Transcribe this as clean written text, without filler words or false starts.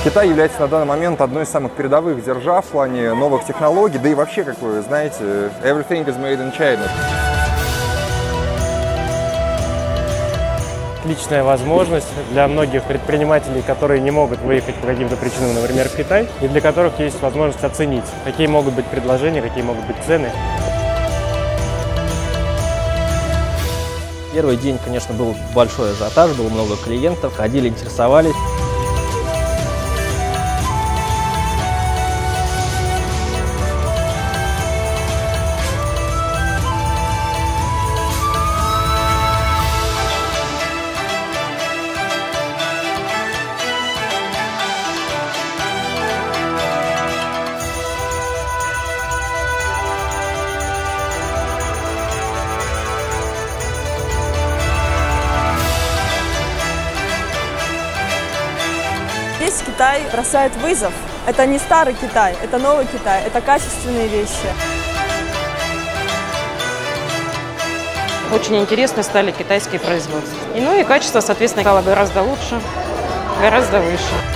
Китай является на данный момент одной из самых передовых держав в плане новых технологий, да и вообще, как вы знаете, everything is made in China. Отличная возможность для многих предпринимателей, которые не могут выехать по каким-то причинам, например, в Китай, и для которых есть возможность оценить, какие могут быть предложения, какие могут быть цены. Первый день, конечно, был большой ажиотаж, было много клиентов, ходили, интересовались. Здесь Китай бросает вызов. Это не старый Китай, это новый Китай, это качественные вещи. Очень интересны стали китайские производства. Ну и качество, соответственно, стало гораздо лучше, гораздо выше.